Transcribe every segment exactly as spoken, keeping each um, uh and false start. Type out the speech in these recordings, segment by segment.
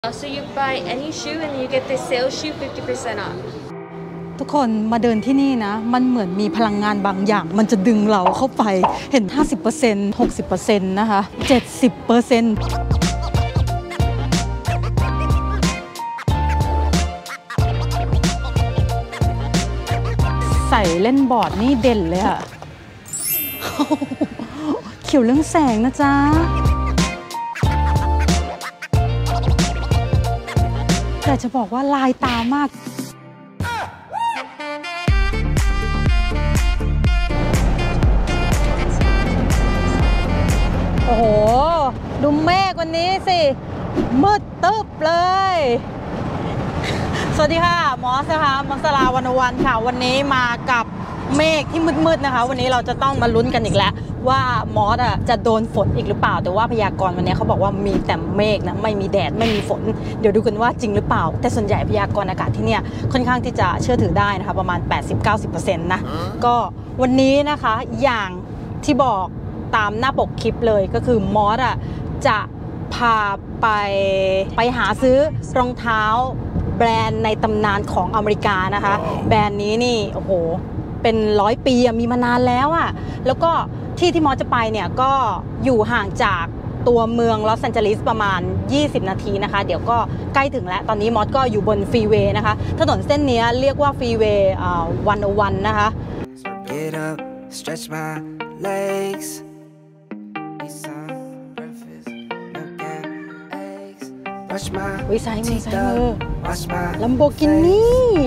So you buy any shoe and you get the sales shoe fifty percent off ทุกคนมาเดินที่นี่นะมันเหมือนมีพลังงานบางอย่างมันจะดึงเราเข้าไปเห็น ห้าสิบเปอร์เซ็นต์ หกสิบเปอร์เซ็นต์ นะคะ เจ็ดสิบเปอร์เซ็นต์ ใส่เล่นบอร์ดนี่เด่นเลยอะเขียวเรื่องแสงนะจ๊ะแต่จะบอกว่าลายตามากโอ้โหดูเมฆวันนี้สิมืดตึ๊บเลยสวัสดีค่ะมอสนะคะมัสลาวันวันค่ะวันนี้มากับเมฆที่มืดๆนะคะวันนี้เราจะต้องมาลุ้นกันอีกแล้วว่ามอสอ่ะจะโดนฝนอีกหรือเปล่าแต่ว่าพยากรณ์วันนี้เขาบอกว่ามีแต่เมฆนะไม่มีแดดไม่มีฝนเดี๋ยวดูกันว่าจริงหรือเปล่าแต่ส่วนใหญ่พยากรณ์อากาศที่เนี่ยค่อนข้างที่จะเชื่อถือได้นะคะประมาณ แปดสิบถึงเก้าสิบเปอร์เซ็นต์ นะก็วันนี้นะคะอย่างที่บอกตามหน้าปกคลิปเลยก็คือมอสอ่ะจะพาไปไปหาซื้อรองเท้าแบรนด์ในตำนานของอเมริกานะคะแบรนด์นี้นี่โอ้โหเป็นร้อยปีมีมานานแล้วอ่ะแล้วก็ที่ที่มอสจะไปเนี่ยก็อยู่ห่างจากตัวเมืองลอสแอนเจลิสประมาณยี่สิบนาทีนะคะเดี๋ยวก็ใกล้ถึงแล้วตอนนี้มอสก็อยู่บนฟรีเวย์นะคะถนนเส้นนี้เรียกว่าฟรีเวย์วันโอวันนะคะ Get up, stretch my legsวิซ้ายมือซ้ายมือลัมโบกินี่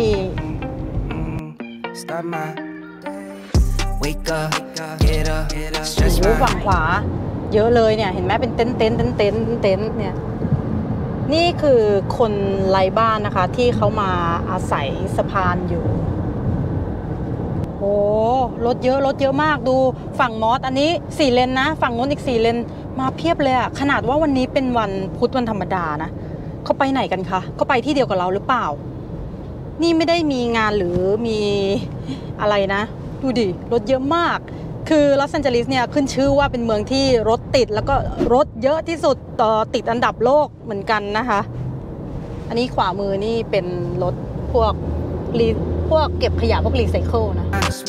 โอ้โหฝั่งขวาเยอะเลยเนี่ยเห็นไหมเป็นเต็นท์เต็นท์เต็นท์เต็นท์เต็นท์เนี่ยนี่คือคนไร้บ้านนะคะที่เขามาอาศัยสะพานอยู่โอ้รถเยอะรถเยอะมากดูฝั่งมอสอันนี้สี่เลนนะฝั่งโน้นอีกสี่เลนมาเพียบเลยอะขนาดว่าวันนี้เป็นวันพุธวันธรรมดานะเขาไปไหนกันคะเขาไปที่เดียวกับเราหรือเปล่านี่ไม่ได้มีงานหรือมีอะไรนะดูดิรถเยอะมากคือลอสแอนเจลิสเนี่ยขึ้นชื่อว่าเป็นเมืองที่รถติดแล้วก็รถเยอะที่สุดต่อติดอันดับโลกเหมือนกันนะคะอันนี้ขวามือนี่เป็นรถพวกรีพวกเก็บขยะพวกรีไซเคิลนะ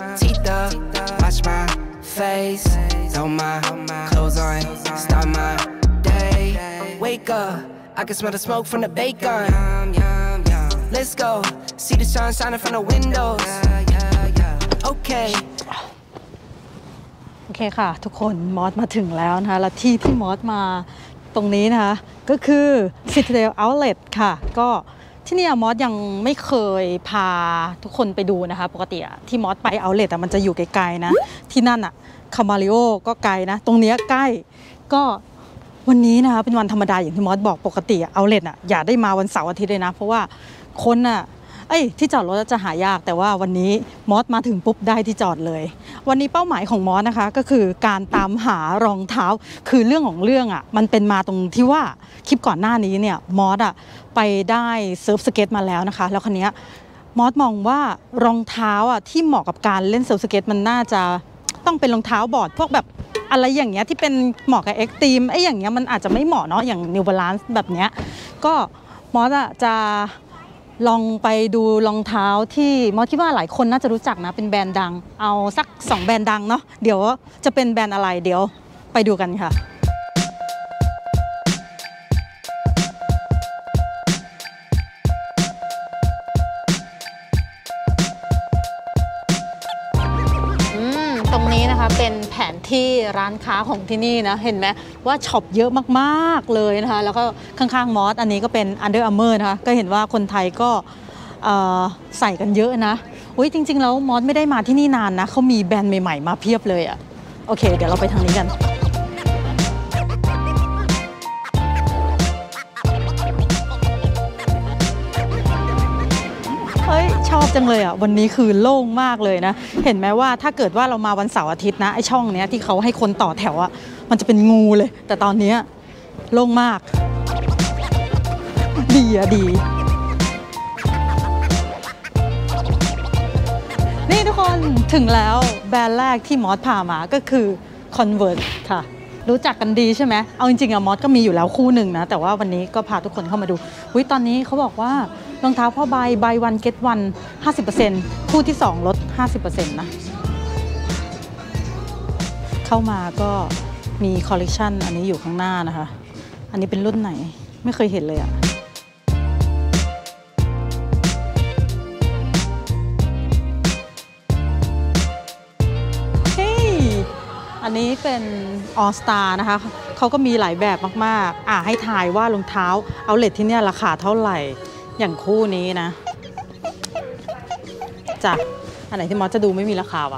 face, throw my clothes on, start my day. Wake up, I can smell the smoke from the bacon. Let's go, see the sun shining from the windows. Okay. โอเคค่ะทุกคนมอสมาถึงแล้วนะคะและที่ที่มอสมาตรงนี้นะคะก็คือ Citadel Outlet ค่ะก็ที่นี่มอสยังไม่เคยพาทุกคนไปดูนะคะปกติที่มอสไปเอาท์เลทมันจะอยู่ไกลๆนะที่นั่นอะคามาริโอก็ไกลนะตรงนี้ใกล้ก็วันนี้นะคะเป็นวันธรรมดาอย่างที่มอสบอกปกติเอาท์เลทอะอย่าได้มาวันเสาร์อาทิตย์เลยนะเพราะว่าคนอะเอ้ยที่จอดรถจะหายากแต่ว่าวันนี้มอสมาถึงปุ๊บได้ที่จอดเลยวันนี้เป้าหมายของมอสนะคะก็คือการตามหารองเท้าคือเรื่องของเรื่องอ่ะมันเป็นมาตรงที่ว่าคลิปก่อนหน้านี้เนี่ยมอสอ่ะไปได้เซิร์ฟสเก็ตมาแล้วนะคะแล้วคันนี้มอสมองว่ารองเท้าอ่ะที่เหมาะกับการเล่นเซิร์ฟสเก็ตมันน่าจะต้องเป็นรองเท้าบอร์ดพวกแบบอะไรอย่างเงี้ยที่เป็นเหมาะกับเอ็กซ์ตรีมไอ้อย่างเงี้ยมันอาจจะไม่เหมาะเนาะอย่าง New Balance แบบเนี้ยก็มอสอ่ะจะลองไปดูรองเท้าที่มอสคิดว่าหลายคนน่าจะรู้จักนะเป็นแบรนด์ดังเอาสักสองแบรนด์ดังเนาะเดี๋ยวจะเป็นแบรนด์อะไรเดี๋ยวไปดูกันค่ะตรงนี้นะคะเป็นแผนที่ร้านค้าของที่นี่นะเห็นไหมว่าช็อปเยอะมากๆเลยนะคะแล้วก็ข้างๆมอสอันนี้ก็เป็น Under Armour นะคะก็เห็นว่าคนไทยก็ใส่กันเยอะนะอุ้ยจริงๆแล้วมอสไม่ได้มาที่นี่นานนะเขามีแบรนด์ใหม่ๆมาเพียบเลยอะโอเคเดี๋ยวเราไปทางนี้กันเฮ้ยชอบจังเลยอ่ะวันนี้คือโล่งมากเลยนะเห็นไหมว่าถ้าเกิดว่าเรามาวันเสาร์อาทิตย์นะไอช่องเนี้ยที่เขาให้คนต่อแถวอ่ะมันจะเป็นงูเลยแต่ตอนนี้โล่งมากดีอ่ะดีนี่ทุกคนถึงแล้วแบรนด์แรกที่มอสพามาก็คือ Converse ค่ะรู้จักกันดีใช่ไหมเอาจริงๆอะมอสก็มีอยู่แล้วคู่หนึ่งนะแต่ว่าวันนี้ก็พาทุกคนเข้ามาดูอุ๊ยตอนนี้เขาบอกว่ารองเท้าผ้าใบ buy one get one ห้าสิบเปอร์เซ็นต์ คู่ที่สองลด ห้าสิบเปอร์เซ็นต์ นะเข้ามาก็มีคอลเลกชันอันนี้อยู่ข้างหน้านะคะอันนี้เป็นรุ่นไหนไม่เคยเห็นเลยอะอันนี้เป็น All Star นะคะเขาก็มีหลายแบบมากๆอ่ะให้ทายว่ารองเท้าเอาเลทที่เนี่ยราคาเท่าไหร่อย่างคู่นี้นะจ้ะอันไหนที่มอสจะดูไม่มีราคาวะ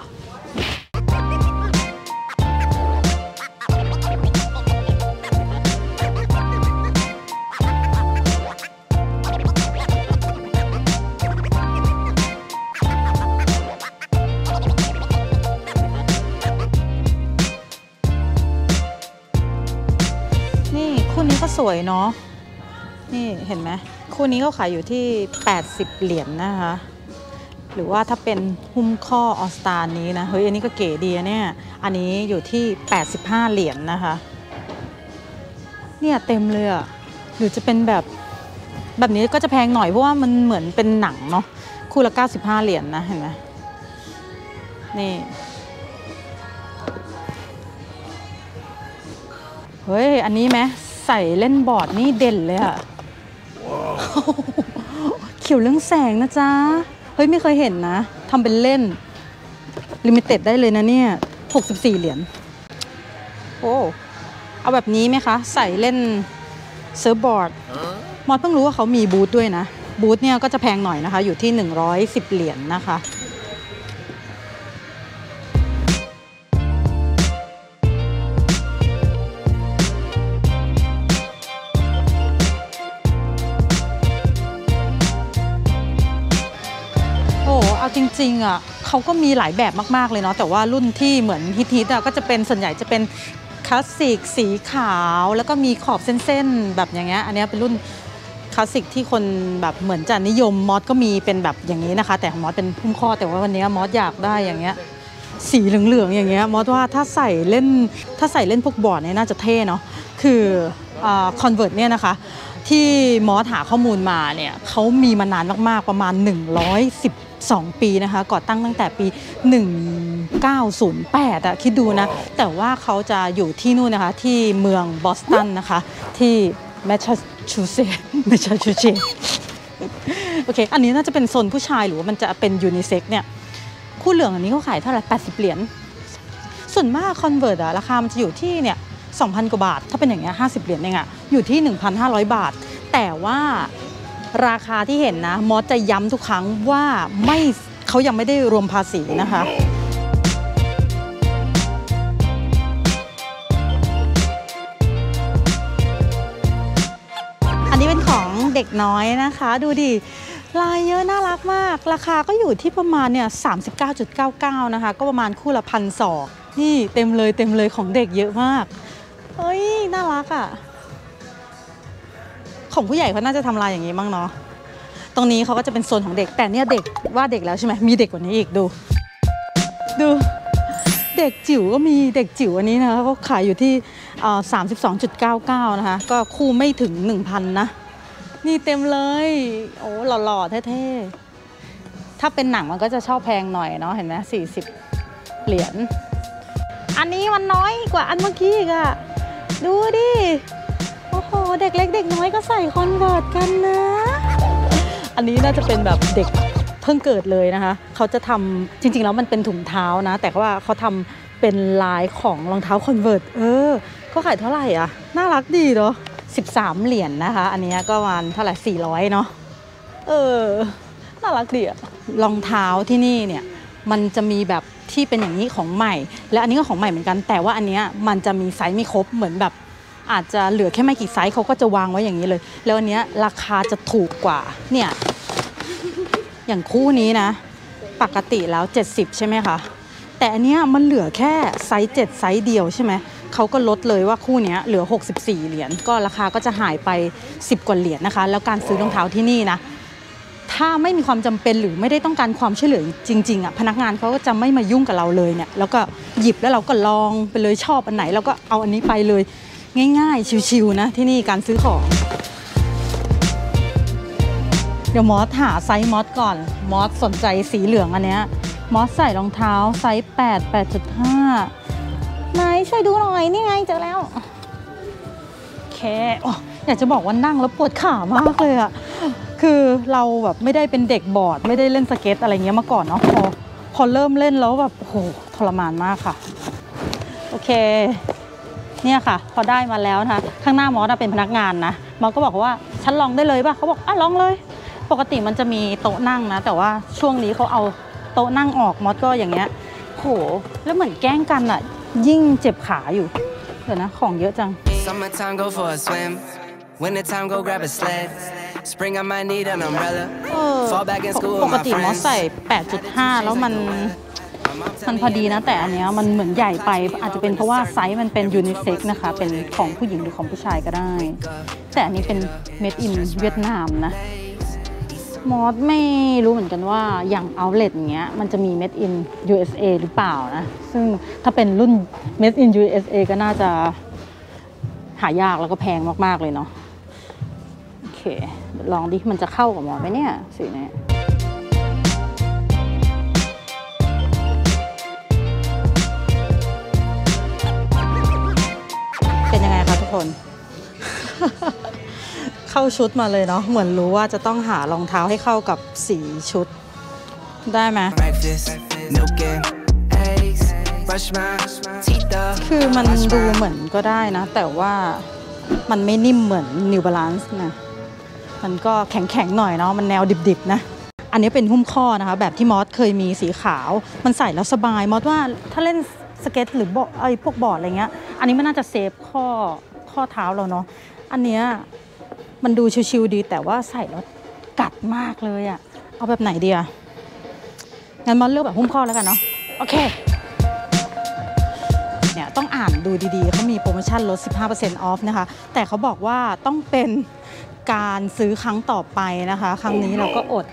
คู่นี้ก็สวยเนาะนี่เห็นไหมคู่นี้ก็ขายอยู่ที่แปดสิบเหรียญ นะคะหรือว่าถ้าเป็นหุ้มข้อออสตานี้นะเฮ้ยอันนี้ก็เก๋ดีเนี่ยอันนี้อยู่ที่แปดสิบห้าเหรียญ นะคะเนี่ยเต็มเลยอะหรือจะเป็นแบบแบบนี้ก็จะแพงหน่อยเพราะว่ามันเหมือนเป็นหนังเนาะคู่ละเก้าสิบห้าเหรียญ นะเห็นไหมนี่เฮ้ยอันนี้ไหมใส่เล่นบอร์ดนี่เด่นเลยอะ wow. เขียวเรื่องแสงนะจ๊ะเฮ้ยไม่เคยเห็นนะทำเป็นเล่นลิมิเต็ดได้เลยนะเนี่ยหกสิบสี่เหรียญโอ้เอาแบบนี้ไหมคะใส่เล่นเซิร์ฟบอร์ดมอสเพิ่งรู้ว่าเขามีบูธด้วยนะบูธเนี่ยก็จะแพงหน่อยนะคะอยู่ที่หนึ่งร้อยสิบเหรียญ นะคะจริงๆอ่ะเขาก็มีหลายแบบมากๆเลยเนาะแต่ว่ารุ่นที่เหมือนฮิตๆอ่ะก็จะเป็นส่วนใหญ่จะเป็นคลาสสิกสีขาวแล้วก็มีขอบเส้นๆแบบอย่างเงี้ยอันนี้เป็นรุ่นคลาสสิกที่คนแบบเหมือนจะนิยมมอสก็มีเป็นแบบอย่างนี้นะคะแต่ของมอสเป็นหุ้มข้อแต่ว่าวันนี้มอสอยากได้อย่างเงี้ยสีเหลืองๆอย่างเงี้ยมอสว่าถ้าใส่เล่นถ้าใส่เล่นพวกบอร์ดเนี่ยน่าจะเท่เนาะคืออ่า Converse เนี่ยนะคะที่มอสหาข้อมูลมาเนี่ยเขามีมานานมากๆประมาณหนึ่งร้อยสิบสองปีนะคะก่อตั้งตั้งแต่ปีหนึ่งเก้าศูนย์แปดอะคิดดูนะแต่ว่าเขาจะอยู่ที่นู่นนะคะที่เมืองบอสตันนะคะที่แมสซาชูเซตส์แมสซาชูเซตส์โอเคอันนี้น่าจะเป็นโซนผู้ชายหรือว่ามันจะเป็นยูนิเซ็กเนี่ยคู่เหลืองอันนี้เขาขายเท่าไหร่แปดสิบเหรียญส่วนมากคอนเวิร์ตอะราคามันจะอยู่ที่เนี่ยสองพันกว่าบาทถ้าเป็นอย่างเงี้ยห้าสิบเหรียญเองอะอยู่ที่ หนึ่งพันห้าร้อย บาทแต่ว่าราคาที่เห็นนะมอสจะย้ำทุกครั้งว่าไม่เขายังไม่ได้รวมภาษีนะคะอันนี้เป็นของเด็กน้อยนะคะดูดิลายเยอะน่ารักมากราคาก็อยู่ที่ประมาณเนี่ย สามสิบเก้าจุดเก้าเก้า นะคะก็ประมาณคู่ละพันสองนี่เต็มเลยเต็มเลยของเด็กเยอะมากเฮ้ยน่ารักอ่ะของผู้ใหญ่เขาน่าจะทำลายอย่างนี้บ้างเนาะตรงนี้เขาก็จะเป็นโซนของเด็กแต่เนี่ยเด็กว่าเด็กแล้วใช่ไหมมีเด็กกว่านี้อีกดูดูเด็กจิ๋วก็มีเด็กจิ๋วอันนี้นะคะเขาขายอยู่ที่สามสิบสองจุดเก้าเก้านะคะก็คู่ไม่ถึง หนึ่งพัน นะนี่เต็มเลยโอ้หล่อๆเท่ๆถ้าเป็นหนังมันก็จะชอบแพงหน่อยเนาะเห็นไหมสี่สิบเหรียญอันนี้มันน้อยกว่าอันเมื่อกี้อีกอะดูดิโอ้โหเด็กเล็กเด็กน้อยก็ใส่คอนเวิร์ตกันนะอันนี้น่าจะเป็นแบบเด็กเพิ่งเกิดเลยนะคะเขาจะทำจริงๆแล้วมันเป็นถุงเท้านะแต่ว่าเขาทำเป็นลายของรองเท้าคอนเวิร์ตเออเขาขายเท่าไหร่อ่ะน่ารักดีเนาะสิบสามเหรียญ นะคะอันนี้ก็ประมาณเท่าไหร่สี่ร้อยเนาะเออน่ารักดีอะรองเท้าที่นี่เนี่ยมันจะมีแบบที่เป็นอย่างนี้ของใหม่และอันนี้ก็ของใหม่เหมือนกันแต่ว่าอันนี้มันจะมีไซส์ไม่ครบเหมือนแบบอาจจะเหลือแค่ไม่กี่ไซส์เขาก็จะวางไว้อย่างนี้เลยแล้วอันนี้ราคาจะถูกกว่าเนี่ยอย่างคู่นี้นะปกติแล้วเจ็ดสิบใช่ไหมคะแต่อันนี้มันเหลือแค่ไซส์เจ็ดไซส์เดียวใช่ไหมเขาก็ลดเลยว่าคู่นี้เหลือหกสิบสี่เหรียญก็ราคาก็จะหายไปสิบกว่าเหรียญนะคะแล้วการซื้อรองเท้าที่นี่นะถถ้าไม่มีความจำเป็นหรือไม่ได้ต้องการความช่วยเหลือจริงๆอ่ะพนักงานเขาก็จะไม่มายุ่งกับเราเลยเนี่ยแล้วก็หยิบแล้วเราก็ลองไปเลยชอบอันไหนเราก็เอาอันนี้ไปเลยง่ายๆชิวๆนะที่นี่การซื้อของเดี๋ยวมอสหาไซส์มอสก่อนมอสสนใจสีเหลืองอันเนี้ยมอสใส่รองเท้าไซส์แปด แปดจุดห้า ไหนช่วยดูหน่อยนี่ไงเจอแล้วโอเคอยากจะบอกว่านั่งแล้วปวดขามากเลยอะคือเราแบบไม่ได้เป็นเด็กบอร์ดไม่ได้เล่นสเก็ตอะไรเงี้ยมาก่อนเนาะพอพอเริ่มเล่นแล้วแบบโอ้โหทรมานมากค่ะโอเคเนี่ยค่ะพอได้มาแล้วนะคะข้างหน้ามอสเป็นพนักงานนะมอสก็บอกว่าฉันลองได้เลยป่ะเขาบอกอ่ะลองเลยปกติมันจะมีโต๊ะนั่งนะแต่ว่าช่วงนี้เขาเอาโต๊ะนั่งออกมอสก็อย่างเงี้ยโหแล้วเหมือนแกล้งกันอะยิ่งเจ็บขาอยู่เดี๋ยวนะของเยอะจังปกติมอสใส่ แปดจุดห้า แล้วมันมันพอดีนะแต่อันเนี้ยมันเหมือนใหญ่ไปอาจจะเป็นเพราะว่าไซส์มันเป็นยูนิเซ็กซ์นะคะเป็นของผู้หญิงหรือของผู้ชายก็ได้แต่อันนี้เป็น made in เวียดนามนะมอสไม่รู้เหมือนกันว่าอย่าง outlet อย่างเงี้ยมันจะมี made in ยู เอส เอ หรือเปล่านะซึ่งถ้าเป็นรุ่น made in ยู เอส เอ ก็น่าจะหายากแล้วก็แพงมากๆเลยเนาะโอเคลองดิมันจะเข้ากับมอสไหมเนี่ยสีนี้เป็นยังไงคะทุกคน เข้าชุดมาเลยเนาะเหมือนรู้ว่าจะต้องหารองเท้าให้เข้ากับสีชุดได้ไหมคือมันดูเหมือนก็ได้นะแต่ว่ามันไม่นิ่มเหมือน New Balance นะมันก็แข็งๆหน่อยเนาะมันแนวดิบๆนะอันนี้เป็นหุ้มข้อนะคะแบบที่มอสเคยมีสีขาวมันใส่แล้วสบายมอสว่าถ้าเล่นสเก็ตหรือไอ้พวกบอร์ดอะไรเงี้ยอันนี้มันน่าจะเซฟข้อข้อเท้าเราเนาะอันเนี้ยมันดูชิวๆดีแต่ว่าใส่แล้วกัดมากเลยอะเอาแบบไหนดีอะงั้นมอสเลือกแบบหุ้มข้อแล้วกันเนาะโอเคเนี่ยต้องอ่านดูดีๆเขามีโปรโมชั่นลด สิบห้าเปอร์เซ็นต์ off นะคะแต่เขาบอกว่าต้องเป็นการซื้อครั้งต่อไปนะคะครั้งนี้เราก็อด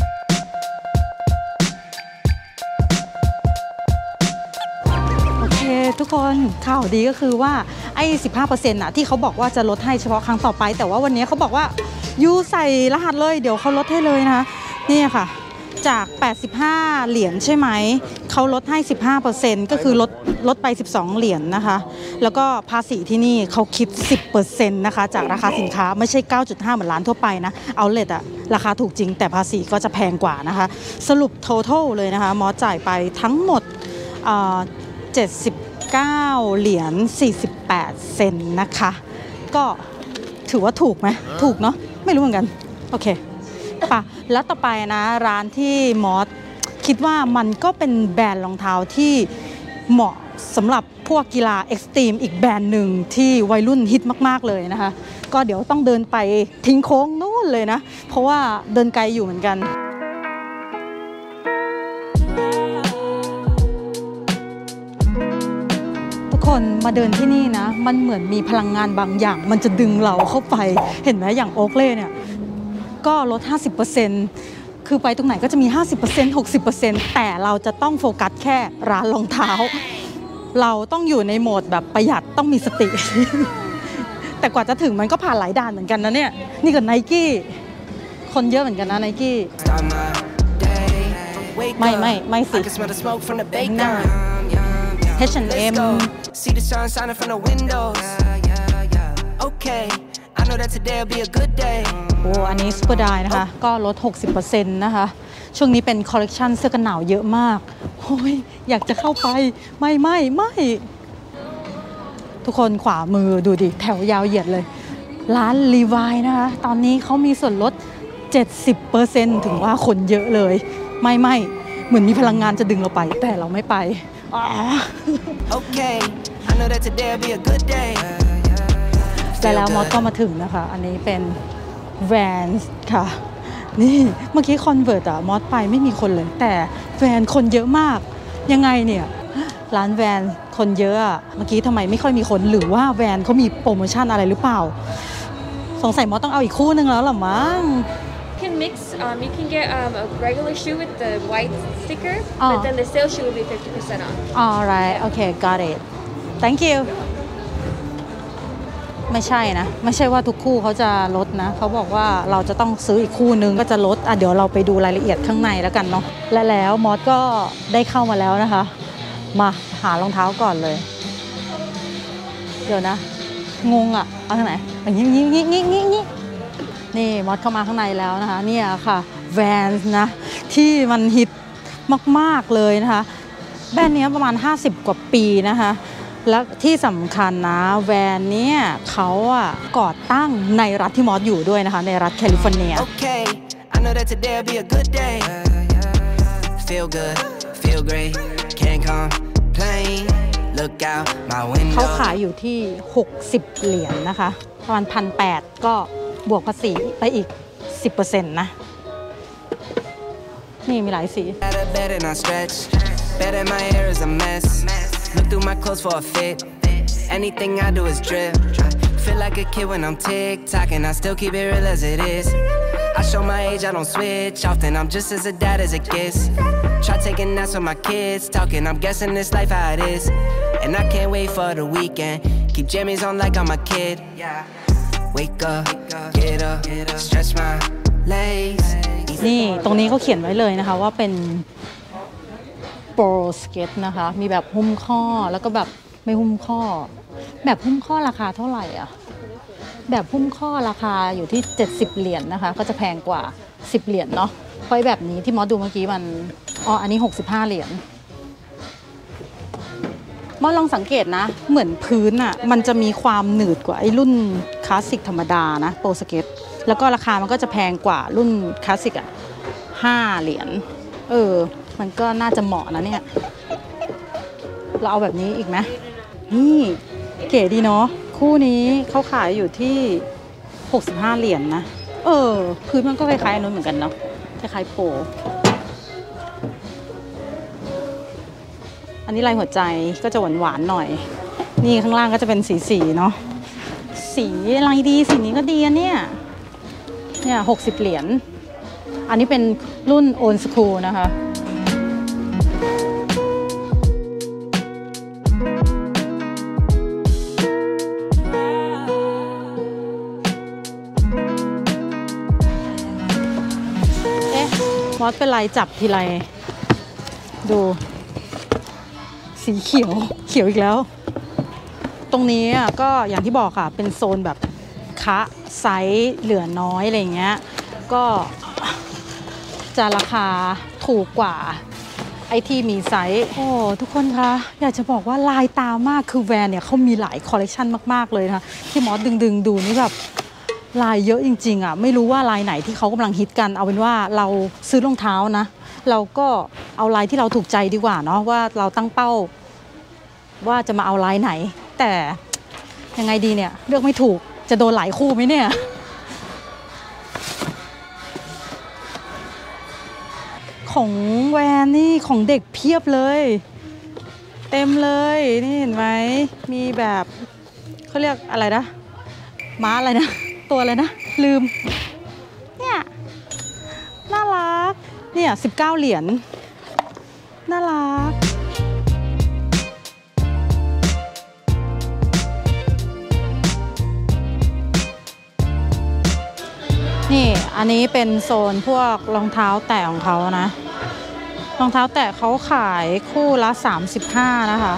โอเคทุกคนข่าวดีก็คือว่าไอ้ สิบห้าเปอร์เซ็นต์ น่ะที่เขาบอกว่าจะลดให้เฉพาะครั้งต่อไปแต่ว่าวันนี้เขาบอกว่ายูใส่รหัสเลยเดี๋ยวเขาลดให้เลยนะคะนี่ค่ะจากแปดสิบห้าเหรียญใช่ไหมเขาลดให้ สิบห้าเปอร์เซ็นต์ ก็คือลดลดไปสิบสองเหรียญ นะคะแล้วก็ภาษีที่นี่เขาคิด สิบเปอร์เซ็นต์ นะคะจากราคาสินค้าไม่ใช่ เก้าจุดห้า เหมือนร้านทั่วไปนะเอาเลทอะราคาถูกจริงแต่ภาษีก็จะแพงกว่านะคะสรุป total เลยนะคะมอสจ่ายไปทั้งหมดเจ็ดสิบเก้าเหรียญสี่สิบแปดเซนต์นะคะก็ถือว่าถูกไหมถูกเนาะไม่รู้เหมือนกันโอเคป่ะแล้วต่อไปนะร้านที่มอสคิดว่ามันก็เป็นแบรนด์รองเท้าที่เหมาะสำหรับพวกกีฬาเอ็กซ์ตรีมอีกแบรนด์หนึ่งที่วัยรุ่นฮิตมากๆเลยนะคะก็เดี๋ยวต้องเดินไปทิ้งโค้งนู่นเลยนะเพราะว่าเดินไกลอยู่เหมือนกันทุกคนมาเดินที่นี่นะมันเหมือนมีพลังงานบางอย่างมันจะดึงเราเข้าไปเห็นไหมอย่างโอ๊กเล่เนี่ยก็ลด ห้าสิบเปอร์เซ็นต์ คือไปตรงไหนก็จะมี ห้าสิบเปอร์เซ็นต์ หกสิบเปอร์เซ็นต์ แต่เราจะต้องโฟกัสแค่ร้านรองเท้าเราต้องอยู่ในโหมดแบบประหยัดต้องมีสติ แต่กว่าจะถึงมันก็ผ่านหลายด่านเหมือนกันนะเนี่ยนี่กับไนกี้คนเยอะเหมือนกันนะไนกี้ไม่ไม่ไม่สิหน้า เอช แอนด์ เอ็ม โอ้อันนี้ซุปเปอร์ไดนะคะก็ลด หกสิบเปอร์เซ็นต์ นะคะช่วงนี้เป็นคอลเลกชันเสื้อกันหนาวเยอะมากโอ้ยอยากจะเข้าไปไม่ไม่ไม่ทุกคนขวามือดูดิแถวยาวเหยียดเลยร้านลีวายนะคะตอนนี้เขามีส่วนลด เจ็ดสิบเปอร์เซ็นต์ ถึงว่าคนเยอะเลยไม่ไม่เหมือนมีพลังงานจะดึงเราไปแต่เราไม่ไปแต่แล้วมอสก็มาถึงนะคะอันนี้เป็น Vans ค่ะนี่เมื่อกี้คอนเวิร์ตอะมอสไปไม่มีคนเลยแต่แวนคนเยอะมากยังไงเนี่ยร้านแวนคนเยอะอะเมื่อกี้ทำไมไม่ค่อยมีคนหรือว่าแวนเขามีโปรโมชั่นอะไรหรือเปล่าสงสัยมอสต้องเอาอีกคู่นึงแล้วหรอมั้ง can mix. Um, you can get um, a regular shoe with the white sticker, Oh. but then the sale shoe will be fifty percent off. alright okay got it thank you ไม่ใช่นะไม่ใช่ว่าทุกคู่เขาจะลดนะเขาบอกว่าเราจะต้องซื้ออีกคู่นึงก็จะลดอ่ะเดี๋ยวเราไปดูรายละเอียดข้างในแล้วกันเนาะและแล้วมอสก็ได้เข้ามาแล้วนะคะมาหารองเท้าก่อนเลยเดี๋ยวนะงงอ่ะเอาทางไหนอย่างนี้งี้งี้งี้งี้งี้นี่มอสเข้ามาข้างในแล้วนะคะเนี่ยค่ะ Vans นะที่มันฮิตมากๆเลยนะคะแบรนด์นี้ประมาณห้าสิบกว่าปีนะคะและที่สำคัญนะแวนเนี่ยเขาอ่ะก่อตั้งในรัฐที่มอสอยู่ด้วยนะคะในรัฐแคลิฟอร์เนีย Okay, I know that today'll be a good day. Feel good, feel great, can't complain. Look out my เขา window. ขายอยู่ที่หกสิบเหรียญนะคะประมาณ หนึ่งพันแปดร้อย ก็บวกภาษีไปอีก สิบเปอร์เซ็นต์ นะนี่มีหลายสี Out of bed and I stretch. Bet that my hair is a mess. Look through my clothes for a fit. Anything I do is drip. Feel like a kid when I'm tick-tocking. I still keep it real as it is. I show my age, I don't switch often. I'm just as a dad as it gets. Try taking naps with my kids talking. I'm guessing this life how it is. And I can't wait for the weekend. Keep jammies on like I'm a kid. Wake up, get up, stretch my legs. นี่ตรงนี้เขาเขียนไว้เลยนะคะว่าเป็นโปรสเก็ตนะคะมีแบบหุ้มข้อแล้วก็แบบไม่หุ้มข้อแบบหุ้มข้อราคาเท่าไหร่อ่ะแบบหุ้มข้อราคาอยู่ที่เจ็ดสิบเหรียญ นะคะก็จะแพงกว่าสิบเหรียญเนาะเพราะแบบนี้ที่มอสดูเมื่อกี้มันอ๋ออันนี้หกสิบห้าเหรียญมอสลองสังเกตนะเหมือนพื้นอ่ะมันจะมีความหนืดกว่าไอ้รุ่นคลาสสิกธรรมดานะโปรสเก็ตแล้วก็ราคามันก็จะแพงกว่ารุ่นคลาสสิกอ่ะห้าเหรียญเออมันก็น่าจะเหมาะนะเนี่ยเราเอาแบบนี้อีกไหมนี่เก๋ดีเนาะคู่นี้เขาขายอยู่ที่หกสิบห้าเหรียญ นะเออพื้นมันก็คล้ายๆอันนู้นเหมือนกันเนาะคล้ายๆโปรอันนี้ลายหัวใจก็จะหวานๆหน่อยนี่ข้างล่างก็จะเป็นสีๆเนาะสีอะไรดีสีนี้ก็ดีอะเนี่ยเนี่ยหกสิบเหรียญอันนี้เป็นรุ่น Old School นะคะเอ๊ะมอสเป็นไรจับทีไรดูสีเขียวเขียวอีกแล้วตรงนี้ก็อย่างที่บอกค่ะเป็นโซนแบบคะไซส์เหลือน้อยอะไรเงี้ยก็จะราคาถูกกว่าไอ้ที่มีไซส์โอ้ทุกคนคะอยากจะบอกว่าลายตามากคือแวนเนี่ยเขามีหลายคอลเลคชันมากๆเลยนะที่มอสดึงดึงดูนี่แบบลายเยอะจริงๆอ่ะไม่รู้ว่าลายไหนที่เขากำลังฮิตกันเอาเป็นว่าเราซื้อรองเท้านะเราก็เอาลายที่เราถูกใจดีกว่าเนาะว่าเราตั้งเป้าว่าจะมาเอาลายไหนแต่ยังไงดีเนี่ยเลือกไม่ถูกจะโดนหลายคู่ไหมเนี่ยของแวนนี่ของเด็กเพียบเลยเต็มเลยนี่เห็นไหมมีแบบเขาเรียกอะไรนะม้าอะไรนะตัวอะไรนะลืมเนี่ยน่ารักเนี่ยสิบเก้าเหรียญน่ารักนี่อันนี้เป็นโซนพวกรองเท้าแตะของเขานะรองเท้าแตะเขาขายคู่ละสามสิบห้านะคะ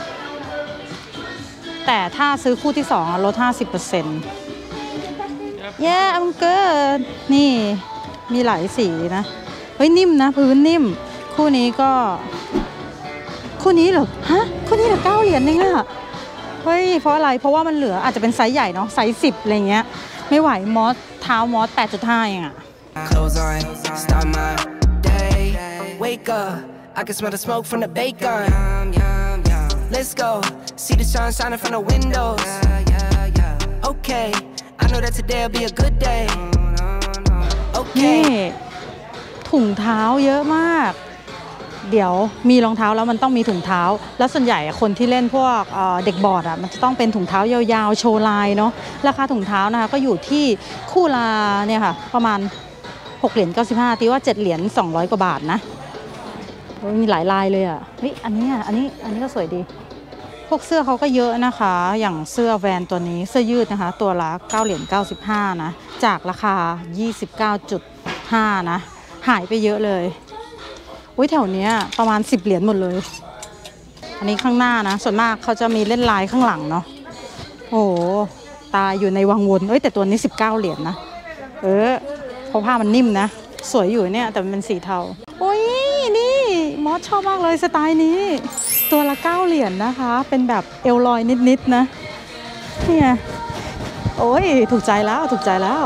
แต่ถ้าซื้อคู่ที่สองลด ห้าสิบเปอร์เซ็นต์ Yeah I'm good นี่มีหลายสีนะเฮ้ยนิ่มนะพื้นนิ่มคู่นี้ก็คู่นี้เหรอฮะคู่นี้เหลือเก้าเหรียญเองอะเฮ้ยเพราะอะไรเพราะว่ามันเหลืออาจจะเป็นไซส์ใหญ่เนาะไซส์สิบอะไรเงี้ยไม่ไหวมอสเท้ามอส แปดจุดห้า เองอะ Clothes on, start my day. Wake up, I can smell the smoke from the bacon. Let's go, see the sun shining from the windows. Okay, I know that today'll be a good day. นี่ Okay. ถุงเท้าเยอะมากเดี๋ยวมีรองเท้าแล้วมันต้องมีถุงเท้าแล้วส่วนใหญ่คนที่เล่นพวกเด็กบอร์ดอ่ะมันจะต้องเป็นถุงเท้ายาวๆโชว์ลายเนาะราคาถุงเท้านะคะก็อยู่ที่คู่ละเนี่ยค่ะประมาณหกเหรียญเก้าสิบห้าตีว่าเจ็ดเหรียญสองร้อยกว่าบาทนะมีหลายลายเลยอ่ะเฮ้ยอันนี้อันนี้อันนี้ก็สวยดีพวกเสื้อเขาก็เยอะนะคะอย่างเสื้อแวนตัวนี้เสื้อยืดนะคะตัวละเก้าเหรียญเก้าสิบห้านะจากราคา ยี่สิบเก้าจุดห้า นะหายไปเยอะเลยอุ้ยแถวเนี้ยประมาณสิบเหรียญหมดเลยอันนี้ข้างหน้านะส่วนมากเขาจะมีเล่นลายข้างหลังเนาะโอ้ตาอยู่ในวังวนเอ้ยแต่ตัวนี้สิบเก้าเหรียญนะเออเพราะผ้ามันนิ่มนะสวยอยู่เนี่ยแต่มันเป็นสีเทาโอ้ยนี่มอสชอบมากเลยสไตล์นี้ตัวละเก้าเหรียญนะคะเป็นแบบเอลลอยนิดๆนะเนี่ยโอ้ยถูกใจแล้วถูกใจแล้ว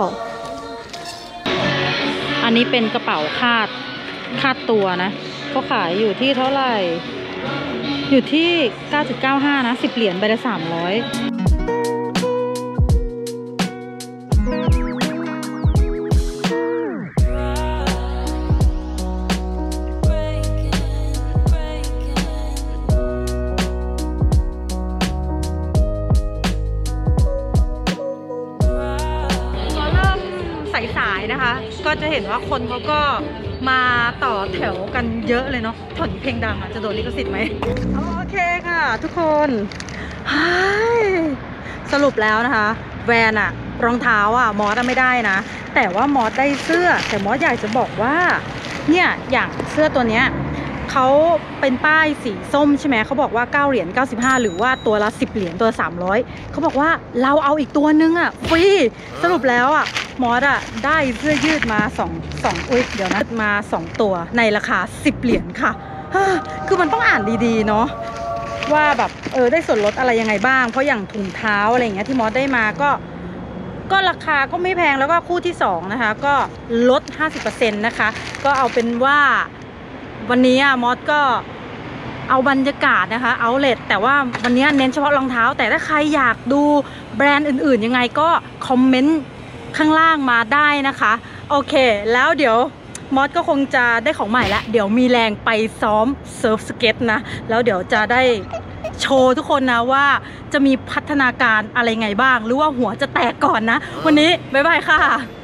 อันนี้เป็นกระเป๋าคาดคาดตัวนะเขาขายอยู่ที่เท่าไหร่อยู่ที่ เก้าจุดเก้าห้า นะสิบเหรียญใบละสามร้อยสายๆนะคะก็จะเห็นว่าคนเขาก็มาต่อแถวกันเยอะเลยเนาะถนเพลงดังอ่ะจะโดนลิขสิทธิ์ไหมโอเคค่ะทุกคนสรุปแล้วนะคะแวนอะรองเท้าอะมอสไม่ได้นะแต่ว่ามอสได้เสื้อแต่มอสอยากจะบอกว่าเนี่ยอย่างเสื้อตัวเนี้ยเขาเป็นป้ายสีส้มใช่ไหมเขาบอกว่าเก้าเหรียญเก้าสิบห้าหรือว่าตัวละสิบเหรียญตัวละสามร้อยเขาบอกว่าเราเอาอีกตัวนึงอ่ะฟรีสรุปแล้วอ่ะมอสอ่ะได้เสื้อยืดมาสอง สองอุ๊ยเดี๋ยวนะมาสองตัวในราคาสิบเหรียญค่ะคือมันต้องอ่านดีๆเนาะว่าแบบเออได้ส่วนลดอะไรยังไงบ้างเพราะอย่างถุงเท้าอะไรอย่างเงี้ยที่มอสได้มาก็ก็ราคาก็ไม่แพงแล้วก็คู่ที่สองนะคะก็ลด ห้าสิบเปอร์เซ็นต์ นะคะก็เอาเป็นว่าวันนี้มอสก็เอาบรรยากาศนะคะเอาเลทแต่ว่าวันนี้เน้นเฉพาะรองเท้าแต่ถ้าใครอยากดูแบรนด์อื่นๆยังไงก็คอมเมนต์ข้างล่างมาได้นะคะโอเคแล้วเดี๋ยวมอสก็คงจะได้ของใหม่แล้วเดี๋ยวมีแรงไปซ้อมเซิร์ฟสเก็ตนะแล้วเดี๋ยวจะได้โชว์ทุกคนนะว่าจะมีพัฒนาการอะไรไงบ้างหรือว่าหัวจะแตกก่อนนะวันนี้บ๊ายบายค่ะ